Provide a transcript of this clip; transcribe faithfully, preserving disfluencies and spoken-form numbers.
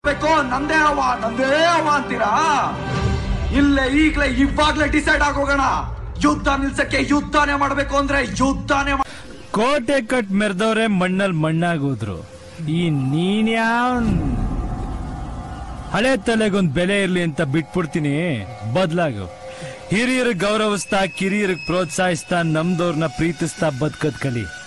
ಬೇಕು ನಂದೇ ಹವ ನಂದೇ ಹವ ಅಂತೀರಾ? ಇಲ್ಲೇ ಈಗ್ಲೇ ಇವಾಗ್ಲೇ ಡಿಸೈಡ್ ಆಗೋಗೋಣ. ಯುದ್ಧ ನಿಲ್ಸಕ್ಕೆ ಯುದ್ಧನೇ ಮಾಡ್ಬೇಕು ಅಂದ್ರೆ ಯುದ್ಧನೇ. ಕೋಟೆ ಕಟ್ ಮೆರೆದವ್ರೆ ಮಣ್ಣಲ್ಲಿ ಮಣ್ಣಾಗೋದ್ರು. ಈ ನೀನ್ಯಾವ್ ಹಳೆ ತಲೆಗೊಂದ್ ಬೆಲೆ ಇರ್ಲಿ ಅಂತ ಬಿಟ್ಬಿಡ್ತೀನಿ. ಬದ್ಲಾಗು. ಹಿರಿಯರಿಗೆ ಗೌರವಿಸ್ತಾ ಕಿರಿಯರಿಗೆ ಪ್ರೋತ್ಸಾಹಿಸ್ತಾ ನಮ್ದವ್ರನ್ನ ಪ್ರೀತಿಸ್ತಾ ಬದುಕದ್ ಕಲಿ.